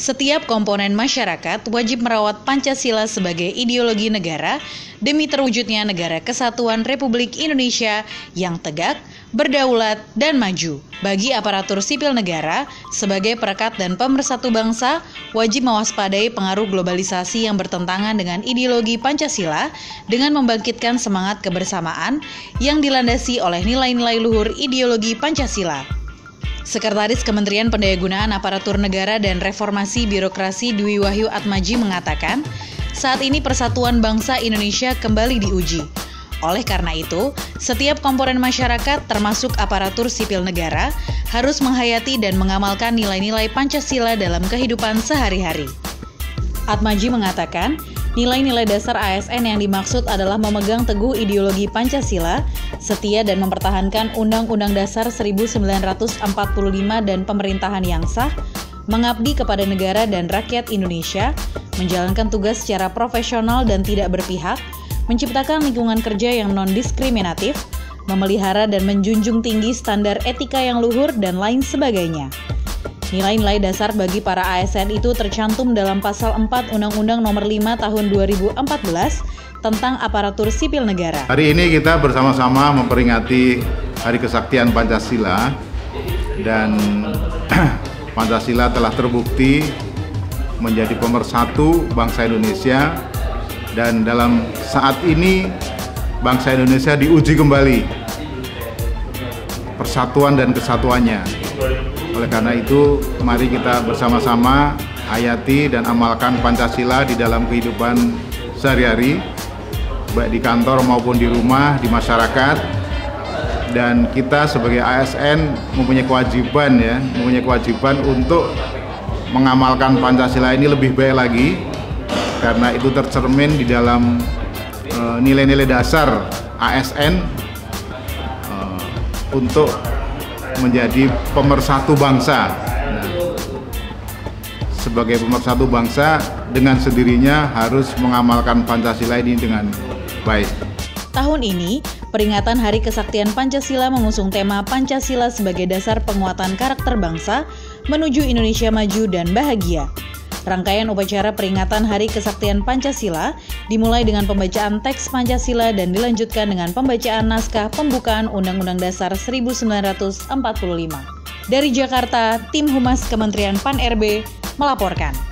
Setiap komponen masyarakat wajib merawat Pancasila sebagai ideologi negara demi terwujudnya negara kesatuan Republik Indonesia yang tegak, berdaulat, dan maju. Bagi aparatur sipil negara, sebagai perekat dan pemersatu bangsa, wajib mewaspadai pengaruh globalisasi yang bertentangan dengan ideologi Pancasila dengan membangkitkan semangat kebersamaan yang dilandasi oleh nilai-nilai luhur ideologi Pancasila. Sekretaris Kementerian Pendayagunaan Aparatur Negara dan Reformasi Birokrasi Dwi Wahyu Atmaji mengatakan, saat ini persatuan bangsa Indonesia kembali diuji. Oleh karena itu, setiap komponen masyarakat termasuk aparatur sipil negara harus menghayati dan mengamalkan nilai-nilai Pancasila dalam kehidupan sehari-hari. Atmaji mengatakan, nilai-nilai dasar ASN yang dimaksud adalah memegang teguh ideologi Pancasila, setia dan mempertahankan Undang-Undang Dasar 1945 dan pemerintahan yang sah, mengabdi kepada negara dan rakyat Indonesia, menjalankan tugas secara profesional dan tidak berpihak, menciptakan lingkungan kerja yang non-diskriminatif, memelihara dan menjunjung tinggi standar etika yang luhur, dan lain sebagainya. Nilai-nilai dasar bagi para ASN itu tercantum dalam Pasal 4 Undang-Undang Nomor 5 Tahun 2014 tentang aparatur sipil negara. Hari ini kita bersama-sama memperingati Hari Kesaktian Pancasila, dan Pancasila telah terbukti menjadi pemersatu bangsa Indonesia, dan dalam saat ini bangsa Indonesia diuji kembali persatuan dan kesatuannya. Oleh karena itu, mari kita bersama-sama hayati dan amalkan Pancasila di dalam kehidupan sehari-hari, baik di kantor maupun di rumah, di masyarakat. Dan kita sebagai ASN mempunyai kewajiban untuk mengamalkan Pancasila ini lebih baik lagi, karena itu tercermin di dalam nilai-nilai dasar ASN untuk menjadi pemersatu bangsa. Sebagai pemersatu bangsa, dengan sendirinya harus mengamalkan Pancasila ini dengan baik. Tahun ini, peringatan Hari Kesaktian Pancasila mengusung tema Pancasila sebagai dasar penguatan karakter bangsa menuju Indonesia maju dan bahagia. Rangkaian upacara peringatan Hari Kesaktian Pancasila dimulai dengan pembacaan teks Pancasila dan dilanjutkan dengan pembacaan naskah pembukaan Undang-Undang Dasar 1945. Dari Jakarta, tim Humas Kementerian Pan-RB melaporkan.